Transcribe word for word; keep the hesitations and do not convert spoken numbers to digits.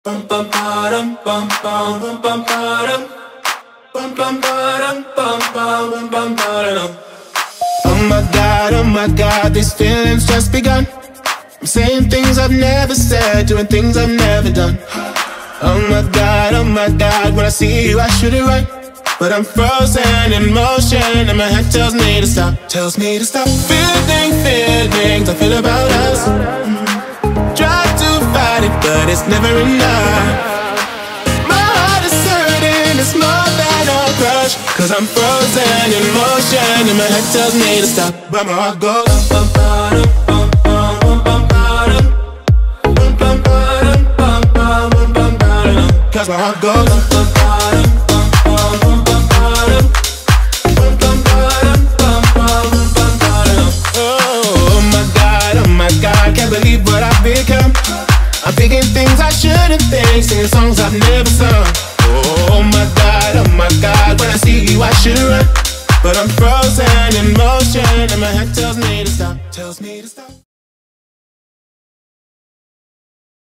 Bum bum ba-dum, bum bum bum bum ba-dum. Bum bum ba-dum, bum bum bum bum ba-dum. Oh my God, oh my God, these feelings just begun. I'm saying things I've never said, doing things I've never done. Oh my God, oh my God, when I see you I should it right, but I'm frozen in motion and my head tells me to stop, tells me to stop. Feeling feelings I feel about us. Try to fight it, but it's never enough. My heart is hurting, it's more than a crush, cause I'm frozen in motion and my head tells me to stop, but my heart goes bum, bum, bum, bum, bum, bum, bum, bum, bum, bum, bum, bum, bum, cause my heart goes bum, bum, bum, bum, bum, bum, bum, bum, bum, bum, bum. Oh my God, oh my God, can't believe what I've become. I'm thinking things I shouldn't think, singing songs I've never sung. Oh my God, oh my God, when I see you I should run, but I'm frozen in motion and my head tells me to stop, tells me to stop.